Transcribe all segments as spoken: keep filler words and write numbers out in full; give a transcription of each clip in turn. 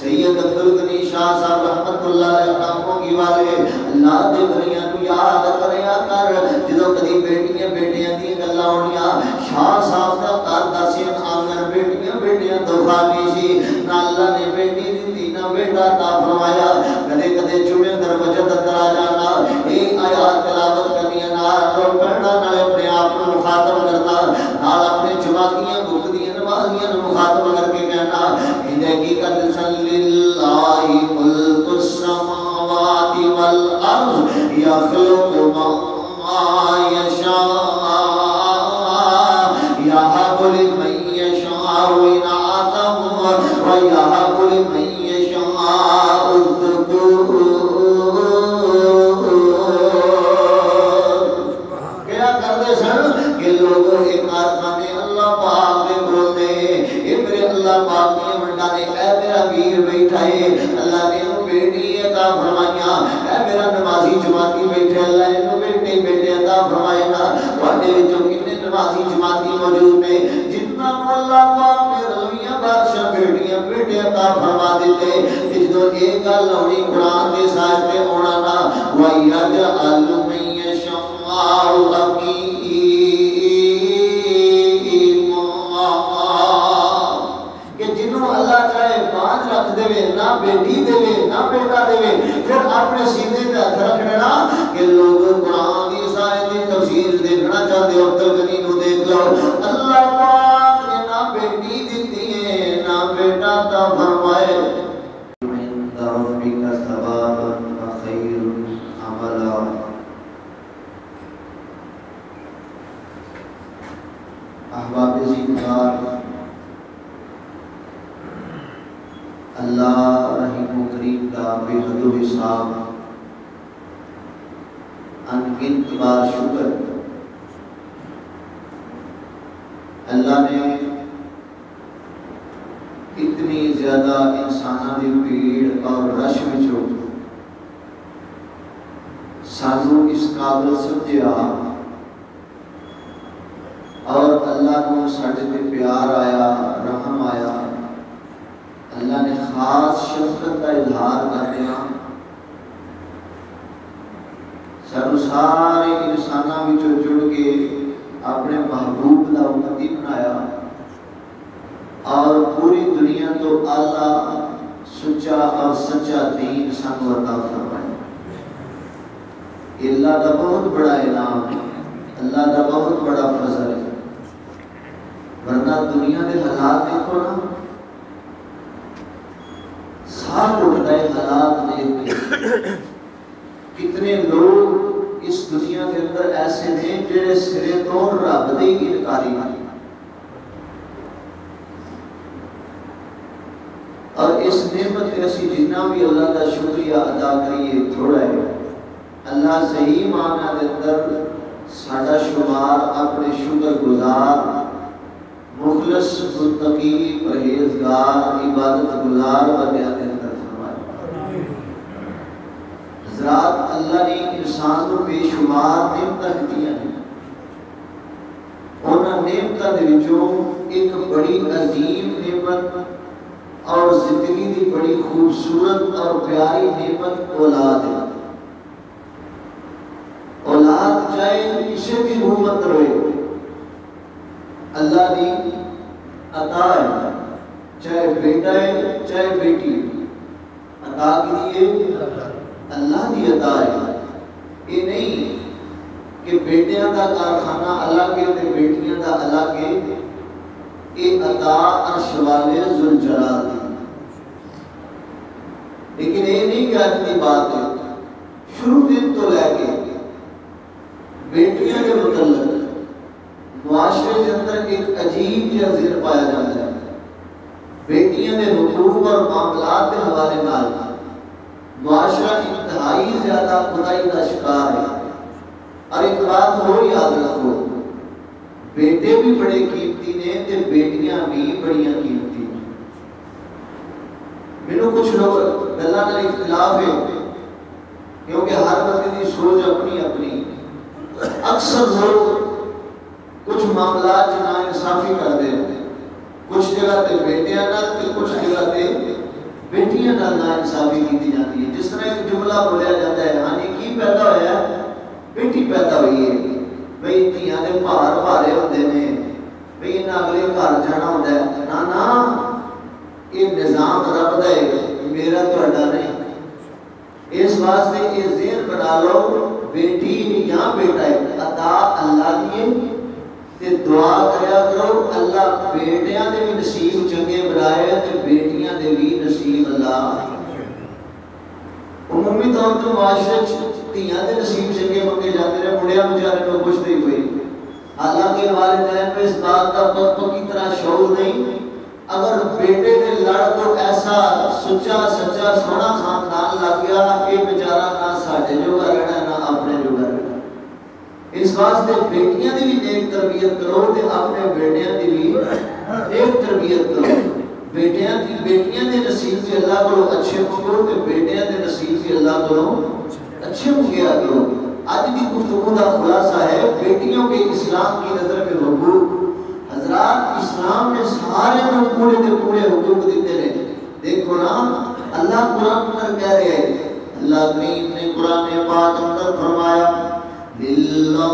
سید عبدالغنی شاہ صاحب رحمت اللہ علیہ کاموں کی والے اللہ دے بھائیاں کو یاد کریا کر جدوں کدی بیٹیاں بیٹیاں دی گلاں ہونیاں شاہ صاحب دا گھر دا سین آنگن بیٹیاں بیٹیاں تو خالی سی نہ اللہ نے بیٹی دتی نہ بیٹا عطا فرمایا کدے کدے چوڑے در وجد اندر آ جانا اے آیات تلاوت کرنی نال رو پڑھنا نال اپنے آپ کو مخاطب کرنا نال اپنے جماعتیاں بکدیاں نمازیاں نو مخاطب کر کے کہنا کہ کی قد صلی اللہ ملک السماوات والارض یخلق ما یشاء یہب لمن یشاء اناثا ویہب لمن یشاء الذکور کیا کرتے سن کہ لوگ ایک آسمانے اللہ پاک نے بولتے اے میرے اللہ پاک نے منڈا نے اے میرا ویر بیٹھا ہے اللہ نے انہوں بیٹی عطا فرمائیاں اے میرا نمازی جماعتی بیٹھے اللہ نے انہوں بیٹے بیٹے عطا فرمائیاں وعدے جو کتنے نمازی جماعتی موجود میں جتنا اللہ پاک نے رویاں بادشاہ بیٹیاں بیٹے عطا فرما دیتے جدو ایک گل ہونی قرآن کے ساتھ پہ ہونا نا وَيَجْعَلُ مَن يَشَاءُ عَقِيمًا کہ جنہوں اللہ چاہے بانج رکھ دے نہ بیٹی دے نہ بیٹا دے پھر اپنے سینے پہ ہاتھ رکھنا نا کہ لوگ قرآن کی سائے دی تفسیر دیکھنا چاہتے ہو عبدالغنی کو دیکھ لو اللہ پاک نے نہ بیٹی دیتی ہے نہ بیٹا عطا فرمائے عند ربک ثوابا وخیر عملا احباب زیدار اللہ رحیم و کریم کا بے حد و حساب انگنت بار شکر اللہ نے اتنی زیادہ انسانہ دی بھیڑ اور رش وچوں سانو اس قابل سمجھیا اور اللہ کو ساڈے تے پیار آیا رحم آیا اللہ نے خاص شفقت کا اظہار کرتے ہیں سانو سارے انساناں وچوں جڑ کے اپنے محبوب دا امتی بنایا اور پوری دنیا تو اللہ سچا اور سچا دین سانو عطا فرمایا اللہ دا بہت بڑا انعام ہے اللہ دا بہت بڑا فضل ہے ورنہ دنیا کے حالات دیکھو نا ساتھ اٹھتا ہے حالات دیکھ کے کتنے لوگ اس دنیا کے اندر ایسے ہیں جڑے سرے تو رب دے انکاری ہیں اور اس نعمت کے اسی جتنا بھی اللہ کا شکریہ ادا کریے تھوڑا ہے اللہ صحیح معنی دے اندر ساڈا شمار اپنے شکر گزار مخلص متقی پرہیزگار عبادت گزار بندیاں دے اندر فرمائے حضرات اللہ نے انسان کو بے شمار نعمتاں دتیاں ہیں انہاں نعمتاں دے وچوں ایک بڑی عظیم نعمت اور زندگی دی بڑی خوبصورت اور پیاری نعمت اولاد ہے اولاد چاہے کسی بھی حکومت رہے اللہ دی عطا ہے چاہے بیٹا ہے چاہے بیٹی عطا کی دیئے اللہ دی عطا ہے یہ نہیں کہ بیٹیاں دا کارخانہ الگ ہے تے بیٹیاں دا الگ ہے یہ عطا عرش والے ذوالجلال دی لیکن یہ نہیں کہ اتنی بات ہے شروع دن تو لے کے بیٹیاں کے متعلق معاشرے کے اندر ایک عجیب جہا ذہن پایا جاتا ہے بیٹیاں کے حقوق اور معاملات کے حوالے نال معاشرہ انتہائی زیادہ خدائی کا شکار ہے اور ایک بات ہو یاد رکھو بیٹے بھی بڑے قیمتی نے تے بیٹیاں بھی بڑیاں قیمتی ہیں میرے کچھ لوگ گلاں نال اختلاف ہے کیونکہ ہر بندے کی سوچ اپنی اپنی اکثر لوگ کچھ معاملات نا انصافی کر دے کچھ جگہ تے بیٹیاں نال تے کچھ جگہ تے بیٹیاں نال ناانصافی کی جاتی ہے. جس طرح ایک جملہ بولیا جاتا ہے ہاں جی کی پیدا ہوا ہے بیٹی پیدا ہوئی ہے بھئی دھیاں دے بھار بھارے ہوتے ہیں بھئی انہیں اگلے گھر جانا ہوتا ہے. نا نا یہ نظام رب دا ہے میرا تہاڈا نہیں. اس واسطے یہ ذہن بنا لو بیٹی یا بیٹا ہے عطا اللہ دی ہے تے دعا کریا کرو اللہ بیٹیاں دے بھی نصیب چنگے بنائے تے بیٹیاں دے بھی نصیب اللہ. عمومی طور تے معاشرے دھیاں دے نصیب چنگے منگے جاتے ہیں مڑیاں بیچارے کو کچھ نہیں ہوئی. حالانکہ والدین کو اس بات کا پکی طرح شعور نہیں. اگر بیٹے کے لڑ کو ایسا سچا سچا سونا خاندان لگ گیا یہ بیچارہ نہ ساڈے جوگا رہنا نہ اپنے جوگا رہنا. اس واسطے بیٹیاں دی بھی نیک تربیت کرو تے اپنے بیٹیاں دی بھی نیک تربیت کرو. بیٹیاں دی بیٹیاں دے نصیب سے اللہ کو اچھے منگو تے بیٹیاں دے نصیب سے اللہ کو اچھے منگیا کرو. آج کی گفتگو کا خلاصہ ہے بیٹیوں کے اسلام کی نظر میں حقوق. حضرات اسلام نے سارے کو پورے دے پورے حقوق دیتے ہیں. دیکھو نا اللہ قرآن میں کہہ رہے ہیں اللہ کریم نے قرآن پاک اندر فرمایا للہ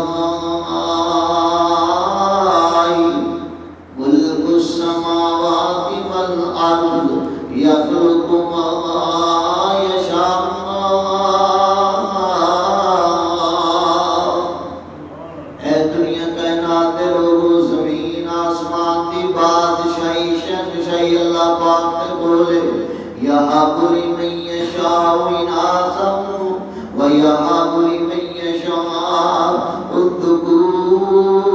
ملک السماوات والارض یخلق ما یشاء. اے دنیا کائنات دے لوگو زمین آسمان دی بادشاہی شہنشاہی اللہ پاک نے بولے یہاب لمن یشاء اناثا ویہاب لمن یشاء الذکور.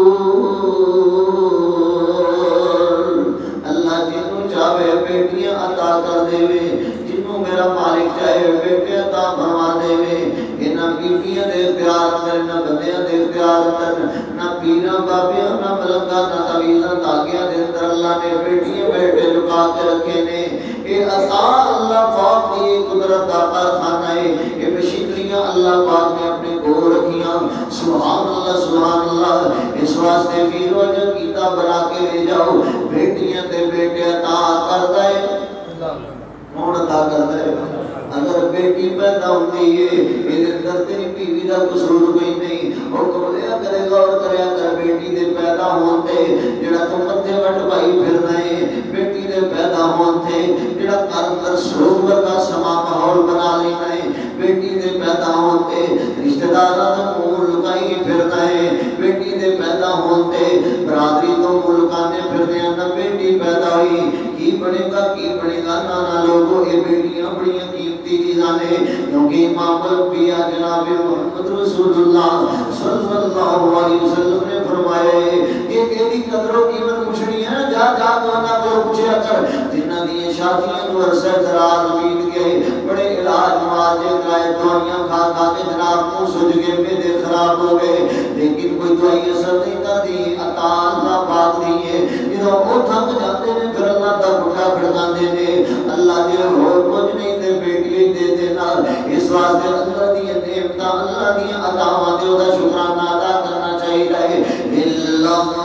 اللہ جنوں چاہے بیٹیاں عطا کر دے جنوں میرا مالک چاہے بیٹے عطا فرما دے. انہاں بیٹیاں دے اختیار اندر نہ بندیاں دے اختیار اندر نہ پیراں بابیاں نہ ملنگاں نہ طویلاں تاگیاں دے اندر اللہ نے بیٹیاں بیٹے لکا کے رکھے نے. اے عطا اللہ پاک کی قدرت کا کارخانہ ہے. یہ مشینریاں اللہ پاک نے اپنے کو رکھیاں. سبحان اللہ سبحان اللہ. اس واسطے پیرو جو کیتا بنا کے لے جاؤ بیٹیاں تے بیٹے عطا کر دے. کون عطا کر دے؟ اگر بیٹی پیدا ہوتی ہے یہ اندر تیری بیوی کا قصور کوئی نہیں. اور کبلیا کرے گا اور کریا کر بیٹی دے پیدا ہوتے جڑا تو متھے وٹ بھائی پھر رہے بیٹی دے پیدا ہوتے جڑا گھر اندر سرور کا سما ماحول بنا لینا ہے. بیٹی دے پیدا ہوتے رشتہ داراں تو منہ لکائی پھر رہے بیٹی دے پیدا ہوتے برادری تو منہ لکانے پھر دے نہ بیٹی پیدا ہوئی کی بنے گا کی بنے گا. نانا لوگوں یہ بیٹیاں بڑی قیمتی چیزاں نے کیونکہ امام الانبیاء جناب محمد رسول اللہ صلی اللہ علیہ وسلم نے فرمایا کہ ایدی قدر و قیمت پوچھنی ہے جا جا تو نہ کو پوچھیا کر جنہاں دی شادیاں نو عرصہ دراز بیت گئے بڑے علاج معالجے کرائے دوائیاں کھا کھا کے جناب منہ سج گئے معدے خراب ہو گئے لیکن کوئی دوائی اثر نہیں کرتی. عطا اللہ پاک دی ہے جدوں وہ تھک جاتے نے پھر اللہ دا پٹھا کھڑکاندے نے اللہ جے ہور کچھ نہیں تے بیٹی دے دینا. اس واسطے اللہ دی نعمتاں اللہ دی عطاواں تے او دا شکرانہ ادا کرنا چاہیے. اللہ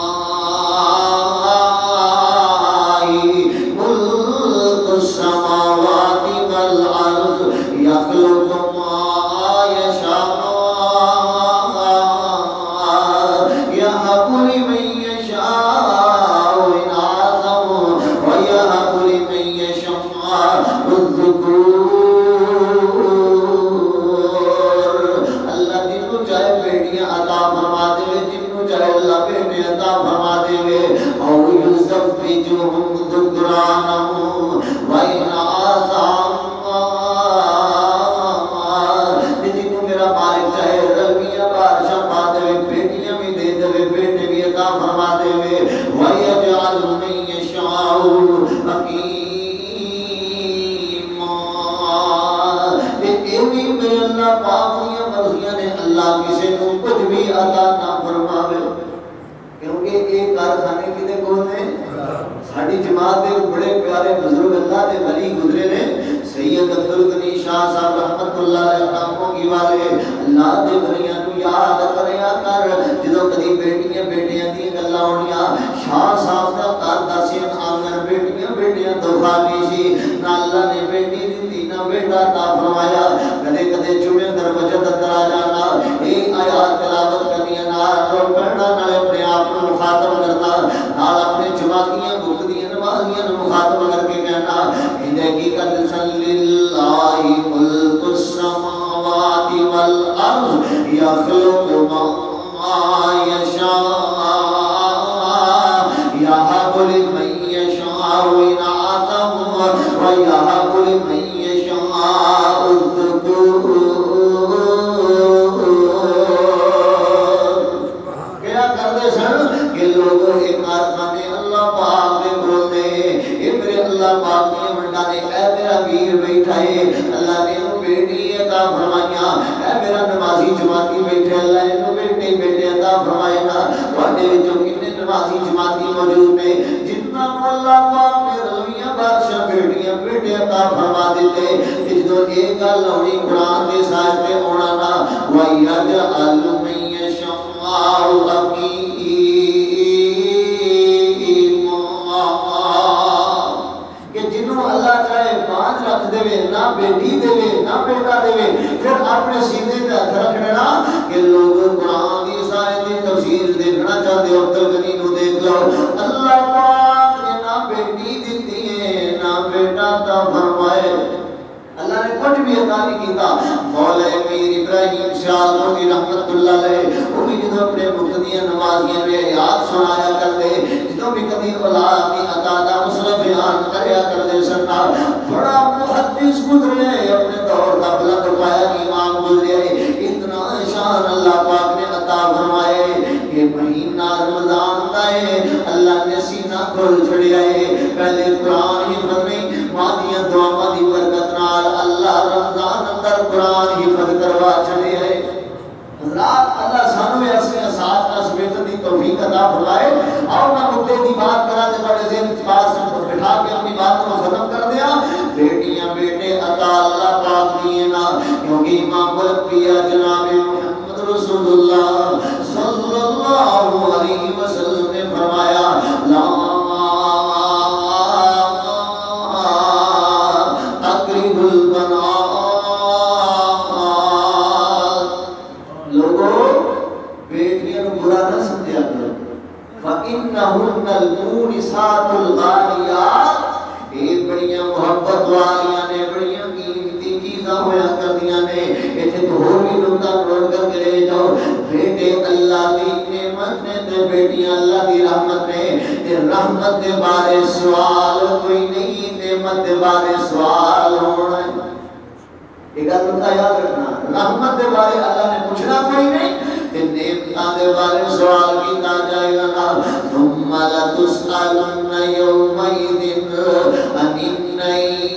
ملک السماوات والارض یخلق ما یشاء یہب لمن یشاء اناثا ویہب لمن یشاء الذکور. اللہ جنوں چاہے بیٹیاں عطا فرما دے جنوں چاہے اللہ بیٹے عطا فرما دے. او یزوجہم ذکرانا و اناثا جنوں میرا مالک چاہے رلویاں بارشاں پا دے بیٹیاں بھی دے دے بیٹے بھی عطا فرما دے. وَيَجْعَلُ مَن يَشَاءُ حَكِيمًا. اے بھی میرے اللہ پاک دی مرضیاں نے اللہ کسے کو کچھ بھی عطا نہ فرماوے کیونکہ ایک کارخانے کی دے کون ہے ساڑی جماعت دے بڑے پیارے بزرگ اللہ دے ولی گزرے نے سید عبدالغنی شاہ صاحب رحمت اللہ علیہ کاموں کی والے اللہ دے بریاں کو یاد کریا کر جدو کدی بیٹیاں بیٹیاں دی گلاں ہونیاں شاہ صاحب دا کار دسین آنگن بیٹیاں بیٹیاں تو خالی سی نہ اللہ نے بیٹی دیتی نہ بیٹا عطا فرمایا کدے کدے جمعے در وجد اندر آ جانا اے آیات تلاوت کرنی نال رو پڑھنا نال اپنے آپ کو مخاطب کرنا نال اپنے جماعتیاں بکدیاں نمازیاں مخاطب کر کے کہنا ان حقیقت صلی اللہ ملک السماوات والارض یخلق ما یشاء یہب لمن یشاء اناثا ویہب لمن یشاء الذکور کیا کرتے سن کہ لوگوں ایک آسمانے اللہ پاک نے بولتے اے میرے اللہ پاک نے منڈانے اے میرا ویر بیٹھا ہے اللہ نے انہوں بیٹی عطا فرمائیاں اے میرا نمازی جماعتی بیٹھے اللہ انہوں بیٹے بیٹے عطا فرمائیاں وعدے جو کتنے نمازی جماعتی موجود میں جتنا اللہ پاک نے رضویاں بادشاہ بیٹیاں بیٹے عطا فرما دیتے جدو ایک لونی قرآن دے ساتھ پہ اڑانا وَيَجْعَلُ مَن يَشَاءُ عَقِيمًا کہ جنہوں اللہ چاہے پانچ رکھ دے نہ بیٹی دے نہ بیٹا دے پھر اپنے سینے تے ہاتھ رکھنا کہ لوگ قرآن کی سائے دی تفسیر دیکھنا چاہتے ہو ترکنی نو دیکھ لو اللہ پاک نے نہ بیٹی دیتی ہے نہ بیٹا تا فرمائے اللہ نے کچھ بھی عطا نہیں کیتا مولا امیر ابراہیم شاہ کی رحمت اللہ علیہ وہ بھی جدو اپنے مقتدیاں نمازیاں میں یاد سنایا کرتے جدو بھی کبھی اولاد کی عطا دا مسئلہ بیان کریا کرتے سننا بڑا محدث گزرے اپنے دور کا بلند پایا امام گزرے اتنا شان اللہ پاک نے عطا فرمائے کہ مہینہ رمضان دائے اللہ نے سینہ کھول چھڑیا ہے پہلے قرآن ہی فرمی مادیاں دعا دی برکت نال اللہ رمضان اندر قرآن حفظ کروا چلے ہے حضرات اللہ سانو ایسے اساس کا سمیت دی توفیق عطا فرمائے اور میں مدے کی بات کرا دے بڑے ذہن کی بات سے بٹھا کے اپنی بات کو ختم کر دیا بیٹیاں بیٹے عطا اللہ پاک دیے نا کیونکہ امام الانبیاء جناب محمد رسول اللہ صلی اللہ علیہ وسلم نے فرمایا لا فَإِنَّهُنَّ الْمُونِسَاتُ الْغَالِيَاتُ ایک بڑیاں محبت والیاں نے بڑیاں قیمتی چیزاں ہویا کردیاں نے ایسے تو ہو بھی نکتہ نوٹ کر کے لے جاؤ بیٹے اللہ دی نعمت نے تے بیٹیاں اللہ دی رحمت نے تے رحمت دے بارے سوال کوئی نہیں نعمت دے بارے سوال ہونا ہے ایک نکتہ یاد رکھنا رحمت دے بارے اللہ نے پوچھنا کوئی نہیں کہ نعمتاں دے بارے سوال کیتا جائے گا نا ثم لتسألن یومئذ عن النعیم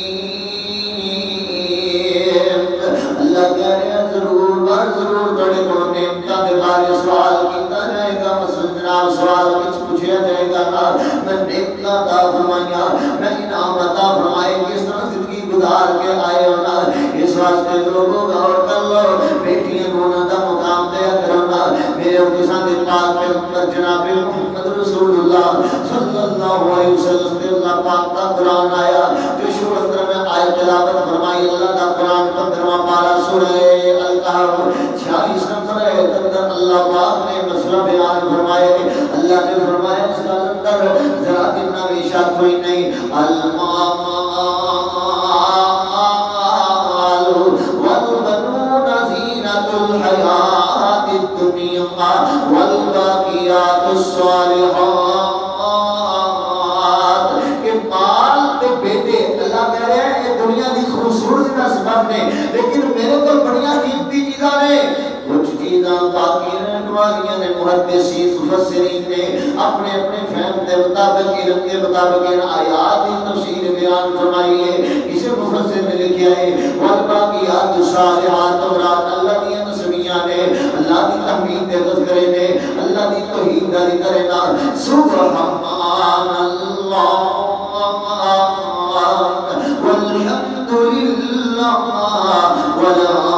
اللہ کہہ رہے ہیں ضرور بار ضرور بڑے کو نعمتاں دے بارے سوال کیتا جائے گا مثلا جناب سوال کچھ پوچھا جائے گا نا میں نعمتاں عطا فرمائیاں میں انعام عطا فرمائے کس طرح زندگی گزار کے آئے ہونا اس واسطے لوگوں غور کر لو بیٹیاں ہونا دا مقام دیا کرنا میرے اوکسان دے پاک پیغمبر جناب محمد رسول اللہ صلی اللہ علیہ وسلم دے اللہ پاک کا قرآن آیا جو شروع اندر میں آئے تلاوت فرمائی اللہ دا قرآن پندرواں پارا سورہ القحف چھیالیس نمبر ہے اندر اللہ پاک نے مسئلہ بیان فرمائے اللہ نے فرمایا اس کا اندر ذرا دنہ ویشا کوئی نہیں المام الحیات الدنیا والباقیات الصالحات کہ مال تے بیٹے اللہ کہہ رہے ہیں یہ دنیا دی خوبصورتی کا سبب نے لیکن میرے کو بڑیاں قیمتی چیزاں نے کچھ چیزاں باقی رہنے والیاں نے محدثین مفسرین نے اپنے اپنے فہم کے مطابق علم کے مطابق ان آیات کی تفسیر بیان فرمائی ہے اسے مفسر نے لکھا ہے والباقیات الصالحات مراد اللہ دی تسبیحاں نے اللہ دی تحمید دے تذکرے نے اللہ دی توحید دا ذکر ہے سبحان اللہ والحمد للہ ولا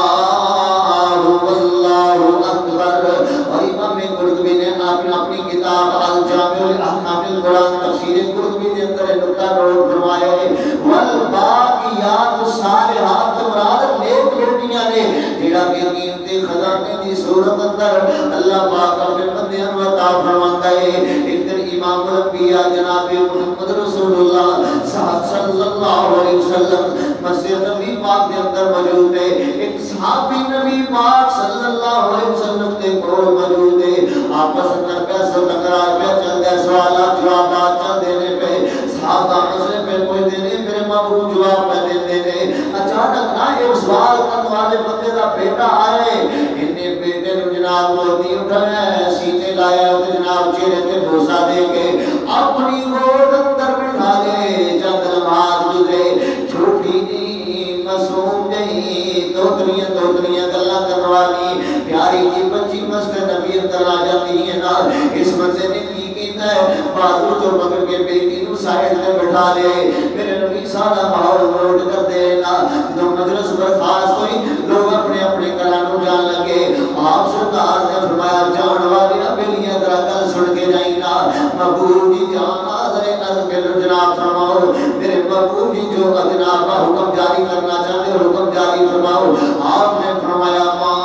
اپنی الجامع الاحکام القرآن تفسیر قرطبی کے اندر نقطہ نوٹ فرمایا ہے والباقیات الصالحات مراد نیک بیٹیاں نے جڑا کہ قیمتی خزانے دی صورت اندر اللہ پاک اپنے بندیاں نو عطا فرماتا ہے۔ ایک دن امام الانبیاء جناب محمد رسول اللہ صلی اللہ علیہ وسلم مسجد نبی پاک کے اندر موجود ہے، ایک صحابی نبی پاک صلی اللہ علیہ وسلم کے کول موجود ہے، آپس اندر پیسہ ٹکرا پہ چل گئے، سوالات جوابات چل دینے پہ صحابہ مسئلے پہ کوئی دینے میرے محبوب جواب پہ دے دینے، اچانک نہ ایک سوال کرنے والے بندے کا بیٹا آئے، انہیں بیٹے نے جناب گودی اٹھایا سینے لایا اور جناب چہرے تے بوسا دے کے اپنی گود اندر بٹھا لے، جب نماز گزرے چھوٹی جی معصوم جی توتریاں توتریاں گلا کرنے والی پیاری جی بچی مسجد نبی اندر آ جاتی ہے نا، اس بندے نے کی کیتا ہے بازو تو پکڑ کے بیٹی نو سائڈ تے بٹھا لے، میرے نبی سارا ماحول نوٹ کر دے نا، جب مجلس برخاست ہوئی لوگ اپنے اپنے کلاموں جان لگے، آپ سرکار نے فرمایا جان والی ابلیاں ذرا گل سن کے جائیں نا، محبوب جی جان حاضر نظر کے جناب فرماؤ، میرے محبوب جی جو جناب حکم جاری کرنا چاہتے حکم جاری فرماؤ، آپ نے فرمایا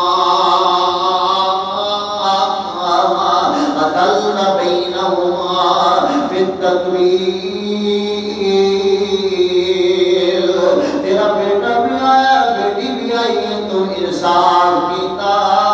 عدل بینہما فی التکویر، تیرا بیٹا بھی آیا بیٹی بھی آئی ہے تو انصاف کیتا،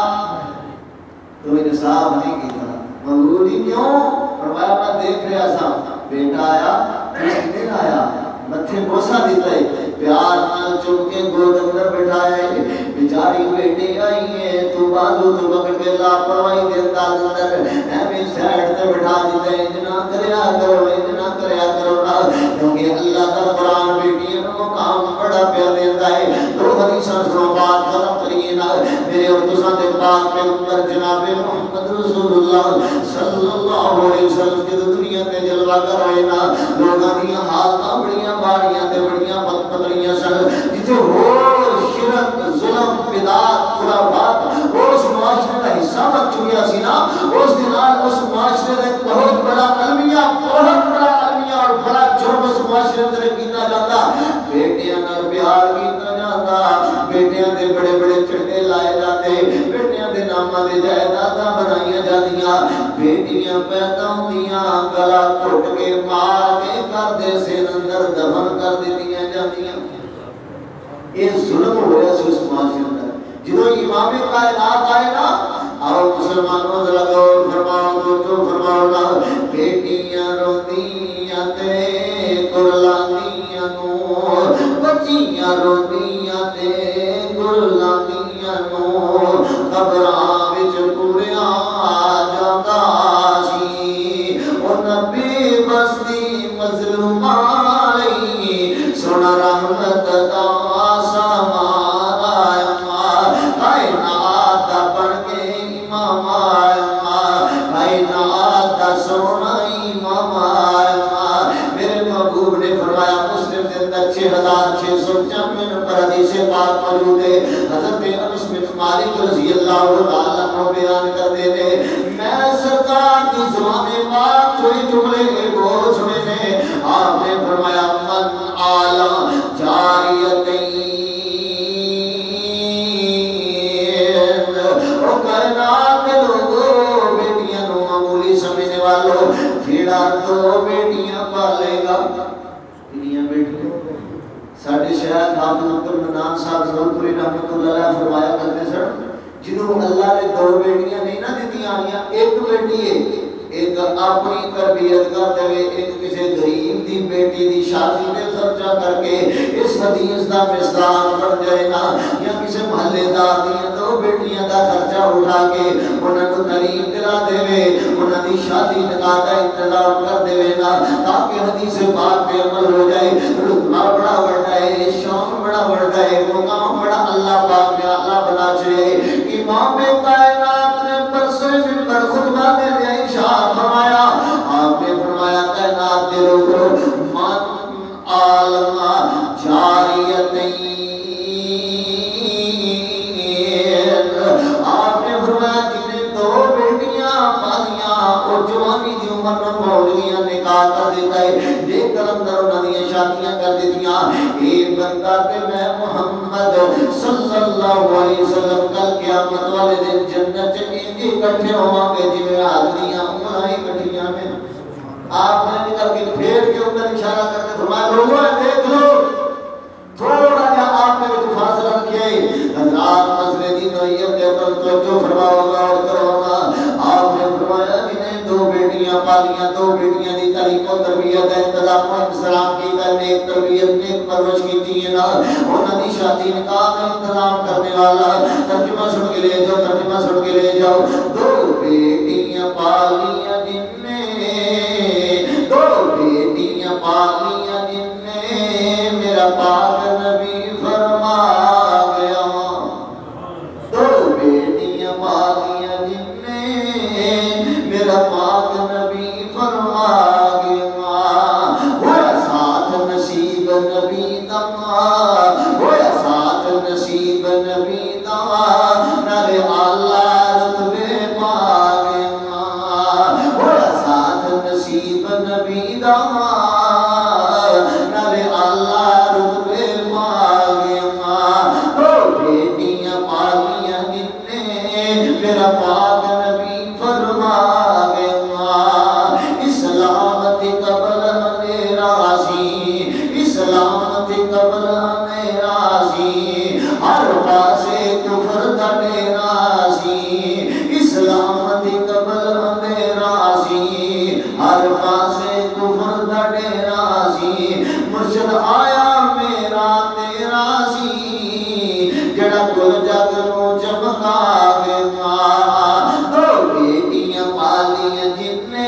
تو انصاف نہیں کیتا، محبوب جی کیوں؟ فرمایا میں دیکھ رہا سا بیٹا آیا کسی آیا متھے بوسا دیتا ہے پیار نال چم کے گود اندر بٹھایا ہے، بیچاری بیٹی آئی ہے تو بازو تو پکڑ کے لاپرواہی دے انداز اندر ایویں سائڈ تے بٹھا دیتا ہے، اتنا کریا کرو اتنا کریا کرو نا، کیونکہ اللہ کا قرآن بیٹیوں کو مقام بڑا پیار دیتا ہے۔ دو حدیثاں سنو بات ختم کریے نا، میرے اور دوسرا دے پاک پیغمبر جناب محمد رسول اللہ صلی اللہ علیہ وسلم کی دنیا تے جلوہ کر رہے نا، لوگاں دی حالتاں بڑیاں باریاں تے بڑیاں بد پتلیاں سن، جتھے ہو شرک ظلم بدعت خرافات اس معاشرے کا حصہ بن چکیا سی نا، اس دنال اس معاشرے کا ایک بہت بڑا المیہ بہت بڑا المیہ اور بڑا جرم اس معاشرے اندر کیتا جاتا، بیٹیاں نال پیار کیتا جاتا، بیٹیاں دے بڑے بڑے چڑھے لائے جاتے، بیٹیاں دے نامہ دے جائیداداں بنائیاں جاندیاں، بیٹیاں پیدا ہوندیاں گلا گھٹ کے مار کے کر دے سین اندر دفن کر دیتیاں جاندیاں۔ یہ ظلم ہوا سی اس معاشرے اندر، جدوں امام کائنات آئے نا، آؤ مسلمانوں ذرا غور فرماؤ توجہ فرماؤ نا، بیٹیاں روندیاں تے قرلاندیاں نو، بچیاں روندیاں تے قرلاندیاں نو، قبراں وچ پوریا جاندا سی، او نبی بستی مظلوماں لئی سونا رحمت دا سامان آیا، کائنات دا بن کے امام آیا، کائنات دا سونا امام آیا، میرے محبوب نے فرمایا مسلم کے اندر چھ ہزار چھ سو چانوے نمبر حدیث پاک موجود ہے، حضرت انس بن مالک رضی اللہ تعالیٰ عنہ بیان کرتے تھے، میں سرکار کی زبان پاک کوئی جملے کے بول سنے نے، آپ نے فرمایا من آلا جاریتین، او کائنات کے لوگوں بیٹیاں نو معمولی سمجھنے والوں، جیڑا دو بیٹیاں پالے گا، انیاں بیٹیاں ساڑھے شاید حافظ عبد المنان صاحب ضرورپوری رحمت اللہ علیہ فرمایا کرتے سر، جنہوں اللہ نے دو بیٹیاں نہیں نہ دیتی آنیاں، ایک بیٹی ہے، ایک اپنی تربیت کرتے ہوئے ایک کسی غریب دی بیٹی دی شادی میں خرچہ کر کے اس حدیث دا مصداق بن جائے نا، یا کسی محلے دار دیاں دو بیٹیاں دا خرچہ اٹھا کے انہاں کو تعلیم دلا دے وے، انہاں دی شادی نکاح دا انتظام کر دے وے نا، تاکہ حدیث پاک پہ عمل ہو جائے، رتبہ بڑا بڑھتا ہے، شان بڑا بڑھتا ہے، مقام بڑا اللہ پاک نے اللہ بنا چھے۔ امام کائنات نے برسے منبر خطبہ دے دیا ارشاد فرمایا، آپ نے فرمایا کائنات دے لوگوں من عالم جاریتین، آپ نے فرمایا جنہیں دو بیٹیاں پالیاں اور جوانی دیوں عمر نو پہنچ گیا نکاح کر دیتا ہے دیکھ کر اندر انہوں نے شادیاں کر دیتیاں اے بندہ تے میں محمد صلی اللہ علیہ وسلم کل قیامت والے دن جنت انجی اکٹھے ہوں گے جی میں آدمیاں انہیں اکٹھیاں میں آپ نے نکل کے پھیر کے اوپر اشارہ کر کے فرمایا لوگوں دیکھ لو تھوڑا جا آپ نے بھی فاصلہ کیے حضرات مسئلے دی نوعیت دے پر توجہ فرماؤ غور کرو نا آپ نے فرمایا جنہیں دو بیٹیاں پالیاں دو بیٹیاں دی تعلیم و تربیت انتظام و انسلام کی کا نیک تربیت نیک پرورش کی تھی نا انہوں نے شادی نکاح کا انتظام کرنے والا ترجمہ سن کے لے جاؤ ترجمہ سن کے لے جاؤ دو بیٹیاں پالیاں جن نے دو بیٹیاں پالیاں جن نے میرا پاک نبی فرما گیا دو بیٹیاں پالیاں جن نے میرا پاک نبی فرما گیا ہویا ساتھ نصیب نبی دما ہویا ساتھ نصیب نبی دما نرے اللہ رتبے پا گیا ہویا ساتھ نصیب نبی دما نرے اللہ رتبے پا گیا دو بیٹیاں پالیاں جن نے میرا پاک نبی فرما گیا اسلامت قبل اندھیرا سی اسلامت قبل اندھیرا سی ہر پاسے کفر دا ڈیرا سی اسلامت قبل اندھیرا سی ہر پاسے کفر دا ڈیرا سی مرشد آیا میرا تیرا سی جڑا کل جگ نو چمکا گیا دو بیٹیاں پالیاں جن نے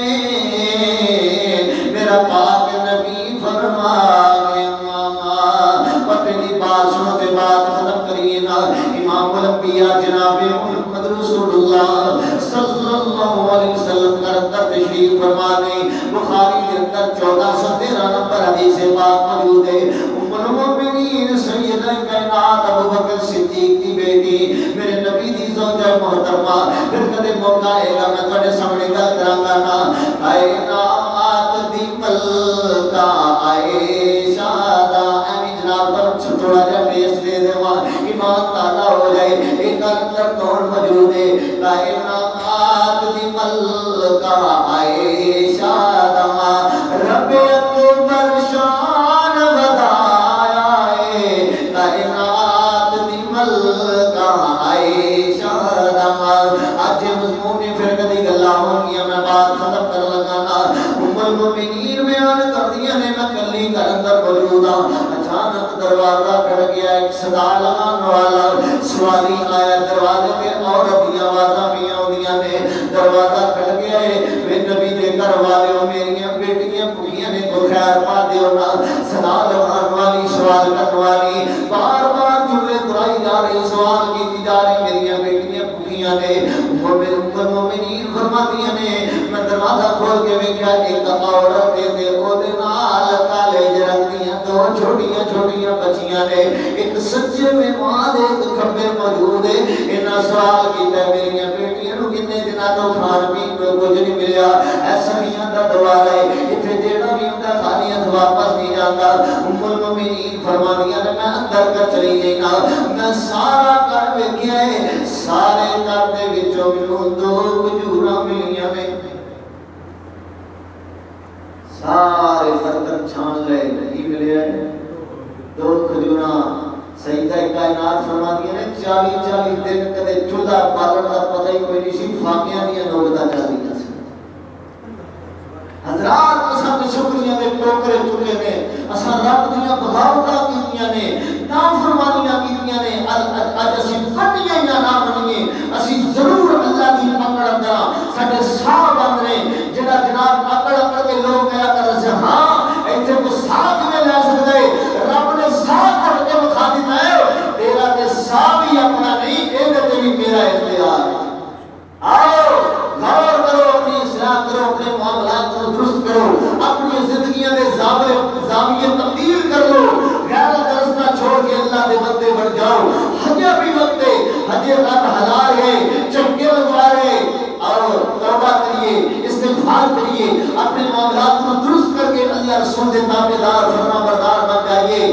میرا پاک نبی فرما گیا پتہ نہیں بات سنو تے بات ختم کریے نا امام الانبیاء جناب محمد رسول اللہ صلی اللہ علیہ وسلم کا اندر تشریف فرمانے بخاری کے اندر چودہ سو تیرہ نمبر حدیث پاک موجود ہے ام المؤمنین سیدہ کائنات ابو بکر صدیق کی بیٹی میرے نبی دی زوجہ محترمہ پھر کدے موقع آئے گا میں تھوڑے سامنے گل کراں گا نا کائنات دی ملکہ عائشہ دا امی جناب پر تھوڑا جا پیش دے دیواں ایمان تازہ ہو جائے ایک اندر کون موجود ہے کائنات دی ملکہ عائشہ دا رب اکبر شان ودایا ہے کائنات دی ملکہ عائشہ دا آج مضمون فرق دی گلاں ہونگیاں میں بات ختم کر لگا نا ام المؤمنین بیان کر دیا نے میں کلی کا اندر موجود ہوں اچانک دروازہ کھڑ گیا ایک صدا لگان والا سوالی آیا دروازے پہ عورت دی آوازاں بھی آؤندیاں نے دروازہ کھڑ گیا ہے میں نبی دے گھر والے ہو میری بیٹیاں پولیاں نے کو خیر پا دیو نا صدا لگان والی سوال کرنے والی بار بار جملے درائی جا رہی سوال کی جا رہی میری بیٹیاں پولیاں نے مومنین فرماتیاں نے میں دروازہ کھول کے ویکھیا ایک عورت دے او دے نال کالج رکھدیاں دو چھوٹیاں چھوٹیاں بچیاں نے ایک سجے میں ماں دے ایک کھبے موجود ہے انہاں سوال کیتا میری بیٹیاں نو کتنے دناں تو کھان پین کو کچھ نہیں ملیا ایسا نہیں دا دوار ہے ایتھے جیڑا بھی ہوندا خالی ہاتھ واپس نہیں جاندا ام المؤمنین فرماندیاں نے میں اندر کر چلی گئی نا میں سارا کر ویکھیا ہے سارے کر دے وچوں مینوں دو کھجوراں ملیاں نے سارے برتن چھان لے کی ملے ہیں دو کھجوراں سیدہ کائنات فرماتی ہیں چالی چالی دن کدے چودہ پالن کا پتہ ہی کوئی نہیں سی فاقیاں دیا نوبتہ چالی جا سکتا حضرات اساں کے شکریہ دے ٹوکرے چکے نے اساں رب دیا بغاوتاں کیتیاں نے نافرمانیاں کیتیاں نے اج اسی منیے یا نہ منیے اسی ضرور اللہ دی پکڑ اندر ساڈے ساہ بن رہے جڑا جناب اکڑ اکڑ کے لوگ کہیا کر سے ہاں ایتھے کو ساتھ میں لے سکدے رب نے ساتھ کر کے بخا دیتا ہے تیرا تے ساہ بھی اپنا نہیں اے تے بھی میرا اختیار ہے آؤ غور کرو اپنی اصلاح کرو اپنے معاملات کو درست کرو اپنی زندگیاں دے زاویے تبدیل کر لو غیر درستہ چھوڑ کے اللہ دے بندے بڑھ جاؤ حجہ بھی وقت ہے حجہ رب حلال ہے چنگے لگوا رہے اور توبہ کریے استغفار کریے کے رسول دے تابعدار فرما بردار بن جائیے۔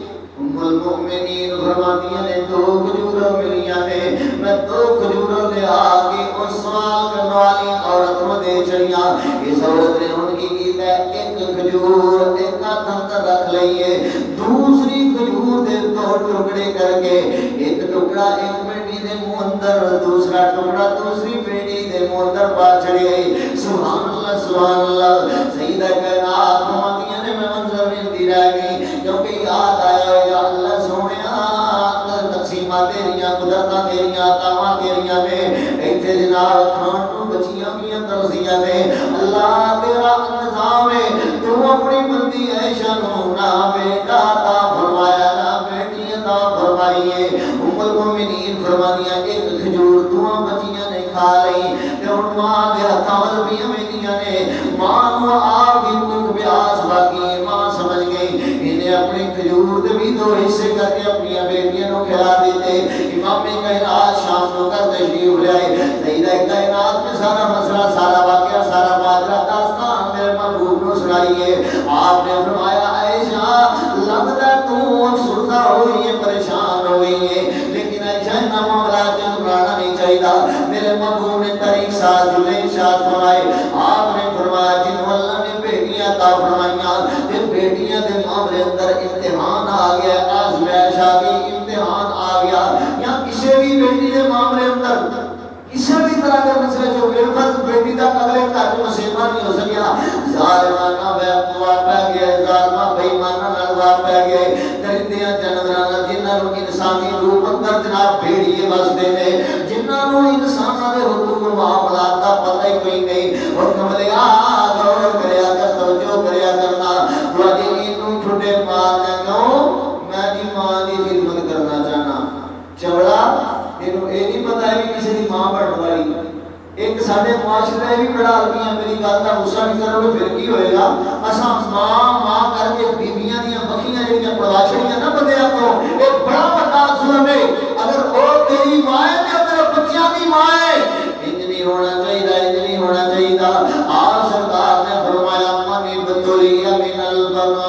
ام المؤمنین فرماتی ہیں دو کھجوروں ملیاں نے، میں دو کھجوروں لے آگے اور سوال کرنے والی عورت کو دے چڑیاں۔ اس عورت نے ان کی کی ہے ایک کھجور ایک ہاتھ اندر رکھ لئیے، دوسری کھجور دے دو ٹکڑے کر کے، ایک ٹکڑا ایک بیٹی دے منہ اندر، دوسرا ٹکڑا دوسری بیٹی دے منہ اندر پا چڑھے۔ سبحان اللہ سبحان اللہ۔ سیدہ کائنات فرماتی ہیں میں منظر ملتی رہ گئی کیونکہ یاد آیا یا اللہ سونیا تقسیمہ تیریاں قدرتاں تیریاں عطاواں تیریاں نے ایتھے جناب کھان تو بچیاں میاں ترزیاں نے اللہ تیرا انتظام ہے۔ تو اپنی بندی عائشہ نو نہ بیٹا عطا فرمایا نہ بیٹی عطا فرمائی ہے۔ ام المؤمنین فرمانیاں ایک کھجور دعا بچیاں نے کھا لئی تے ان ماں دے ہتھاں ول بھی امیدیاں نے ماں نو آپ بھی بھوک پیاس باقی ماں سمجھ گئی انہیں اپنے کھجور دے بھی دو حصے کر کے اپنی بیٹیاں نو کھلا دیتے۔ امام کائنات شام کو کر تشریف لے آئے۔ سیدہ کائنات میں سارا مسئلہ سارا واقعہ سارا ماجرا داستان میرے محبوب نو سنائیے۔ آپ نے فرمایا عائشہ لگتا تو افسردہ ہوئی ہے پریشان ہوئی ہے لیکن عائشہ نہ معاملہ تے گھبرانا نہیں چاہیے۔ میرے محبوب نے طریق ساتھ جلے ارشاد فرمائے۔ آپ نے فرمایا جن اللہ نے بیٹیاں عطا فرمائیاں تے بیٹیاں دے معاملے اندر امتحان آ گیا آزمائش آ گئی امتحان آ گیا یا کسی بھی بیٹی دے معاملے اندر کسی بھی طرح کے مسئلے جو بے فرض بیٹی تک اگلے گھر مسئلہ نہیں ہو سکیا ظالمانہ ویپوا پہ گئے ظالمہ بےمانہ نلوا پہ گئے درندیاں جانوراں جنہاں نوں انسانی روپ اندر جناب بھیڑیے وسدے نے جنہاں نوں انساناں دے حقوق و معاملات دا پتہ ہی کوئی نہیں اور کملیا غور کریا کر توجہ کریا کرنا تو اجے اینوں چھوٹے مارنا کیوں میں دی ماں دی خدمت کرنا چاہنا چوڑا اینوں اے نہیں پتہ ہے کہ کسی دی ماں بڑھن والی ایک ساڈے معاشرے بھی بڑا المیاں میری گل دا غصہ نہیں کرو گے پھر کی ہوئے گا اساں ماں ماں کر کے بیبییاں دیاں بکھیاں جڑیاں پڑواشڑیاں نہ بندیاں کو ایک بڑا بڑا ظلم ہے اگر او تیری ماں ہے تے تیرے بچیاں دی ماں ہے انج نہیں ہونا چاہیے انج نہیں ہونا چاہیے آپ سرکار نے فرمایا من بتولی من البنات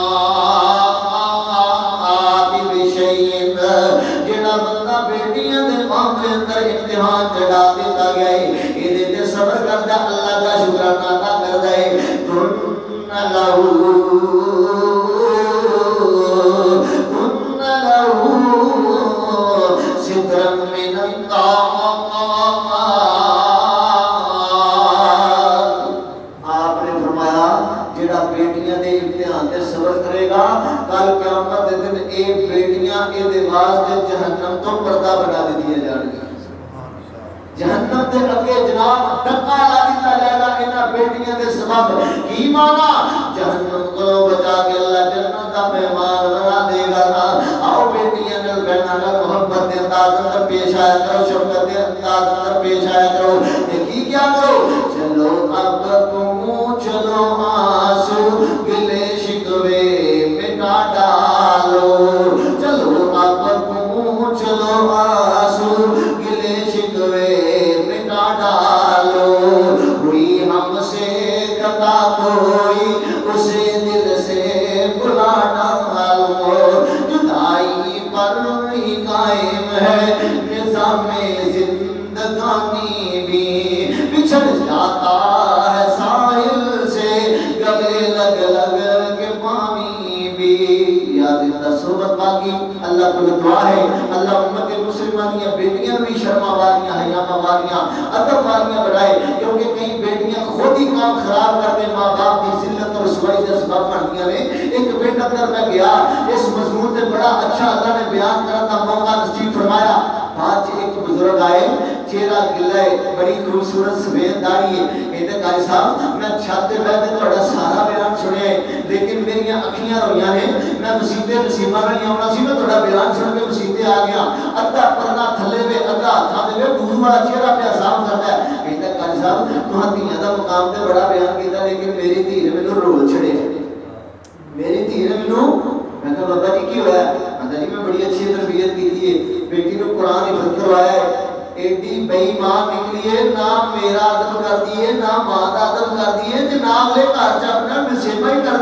بشیء جڑا بندہ بیٹیاں دے معاملے اندر امتحان چڑھا دیتا گیا ہے یہ تے صبر کردا اللہ کا شکرانہ ادا کردا ہے کن لہو کن لہو سترا من الطاعات آپ نے فرمایا جڑا بیٹیاں دے امتحان تے صبر کرے گا کل قیامت دے دن اے بیٹیاں اے دے واسطے جہنم تو پردہ بنا دیتی جان گی جہنم دے اگے جناب ڈکا لا دیتا جائے گا انہاں بیٹیاں دے سبب کی مانا جہنم کو بچا کے اللہ جنت دا مہمان بنا دے گا آؤ بیٹیاں نال بہناں نال محبت دے انداز اندر پیش آیا کرو شفقت دے انداز اندر پیش آیا کرو تے کی کیا کرو چلو اب تم چلو آنسو گلے شکوے مٹا ڈالو چلو اب تم چلو آنسو گلے شکوے مٹا ڈالو ہوئی ہم سے خطا کوئی اسے دل سے بلا ڈالو جدائی پر ہی قائم ہے نظام زندگانی بھی بچھڑ جاتا ہے ساحل سے گلے لگ لگ کے پانی بھی یاد اللہ صحبت باقی اللہ کو دعا ہے اللہ امت مسلمانیاں بیٹیاں بھی شرما والیاں حیامہ والیاں ادب والیاں بڑھائے کیونکہ کئی بیٹیاں خود ہی کام خراب کرتے ماں باپ کی ذلت اور رسوائی کا سبب بنتیاں نے ایک پنڈ اندر میں گیا اس مضمون سے بڑا اچھا اللہ نے بیان کرا تھا موقع نصیب فرمایا بعد ایک بزرگ آئے چہرہ گلہ ہے بڑی خوبصورت سفید داڑھی ہے کہتے قاری صاحب میں چھاتے بیٹھے تھوڑا سارا بیان سنے لیکن میری اکھیاں رویاں نے میں مسیطے نصیبہ میں نہیں آنا سی میں تھوڑا بیان سن کے مسیطے آ گیا ادھا پرنا تھلے میں ادھا ہاتھاں دے میں وضو والا چہرہ پہ آسام کرتا ہے کہتے قاری صاحب تہاں دھیاں دا مقام تے بڑا بیان کیتا لیکن میری دھی نے مینوں رول چھڑے میری دھی نے مینوں میں کہا بابا جی کی ہوا ہے کہتا جی میں بڑی اچھی تربیت کی تھی بیٹی کو قرآن حفظ کروایا ہے ایڈی بے ایمان نکلی ہے نہ میرا ادب کر دیے نہ ماں کا ادب کر دیے تے نہ اگلے گھر چ اپنا مسیبہ ہی کر دیے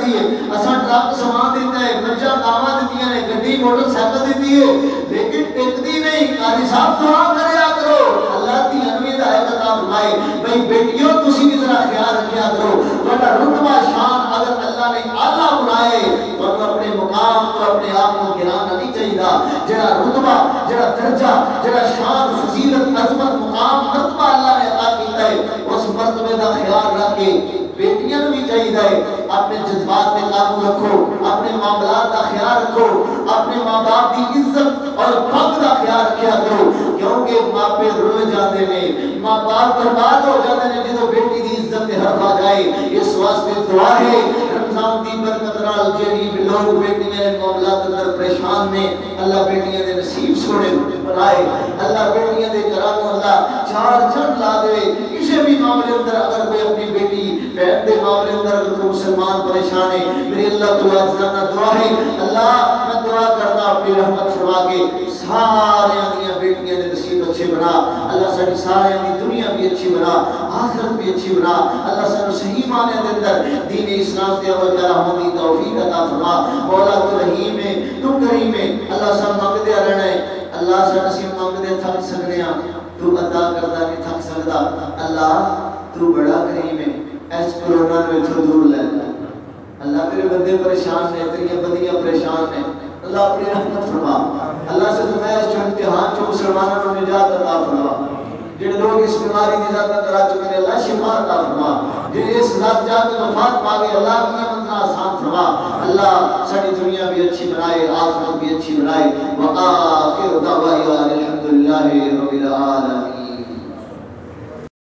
اساں ٹرک سامان دیتا ہے، مجھا کاما دیتی ہیں، گڈی موٹر سائیکل دیتی ہے، لیکن ٹکتی نہیں۔ قاری صاحب دعا کریا کرو، اللہ کی انوی ہدایت عطا فرمائے۔ بھئی بیٹیوں تسی بھی ذرا خیال رکھیا کرو، تہاڈا رتبہ شان اگر اللہ نے اعلیٰ بنائے تو اپنے مقام تو اپنے آپ کو گرانا نہیں چاہیے۔ جڑا رتبہ، جڑا درجہ، جڑا شان، فضیلت، عظمت، مقام، مرتبہ اللہ نے عطا کیتا ہے، اس مرتبے کا خیال رکھ کے بیٹیاں بھی چاہیے اپنے جذبات پہ قابو رکھو، اپنے معاملات کا خیال رکھو، اپنے ماں باپ کی عزت اور حق کا خیال رکھیا کرو، کیونکہ ماں پہ رل جاتے ہیں، ماں باپ برباد ہو جاتے ہیں جدو بیٹی کی عزت پہ حرف آ جائے۔ اس واسطے دعا ہے رمضان دی برکت نال جڑی بھی لوگ بیٹیاں معاملات اندر پریشان نے، اللہ بیٹیاں دے نصیب سونے بنائے، اللہ بیٹیاں دے کراموں اللہ چار چند لا دے۔ کسی بھی معاملے اندر اگر کوئی اپنی بیٹی بہن دے معاملے اندر اگر کوئی مسلمان پریشان ہے، میری اللہ تو عزیزانہ دعا ہے، اللہ میں دعا کرتا اپنی رحمت فرما کے سارے دیا بیٹیاں دے نصیب اچھے بنا، اللہ ساری سارے دی دنیا بھی اچھی بنا، آخرت بھی اچھی بنا، اللہ سارے صحیح معنی دے اندر دین اسلام تے عمل کرا ہونے کی توفیق عطا فرما۔ مولا تو رحیم ہے، تو کریم ہے، اللہ سب مانگدے رہنا ہے، اللہ سب نصیب مانگدے تھک سکنے ہیں، تو عطا کرتا نہیں تھک سکتا، اللہ تو بڑا کریم ہے، ایس کرونا میں تو دور لے اللہ تیرے بندے پریشان ہیں، تیری بندیاں پریشان ہیں، اللہ اپنی رحمت فرما، اللہ سے تمہیں اس جو امتحان جو مسلمانوں کو نجات عطا فرما، جن لوگ اس بیماری کی ذات کرا چکے ہیں اللہ شفا عطا فرما، جن اس ذات جا کے وفات پا گئے اللہ کی منزلہ آسان فرما، اللہ ساری دنیا بھی اچھی بنائے، آخرت بھی اچھی بنائے، وآخر دعوانا الحمدللہ رب العالمین۔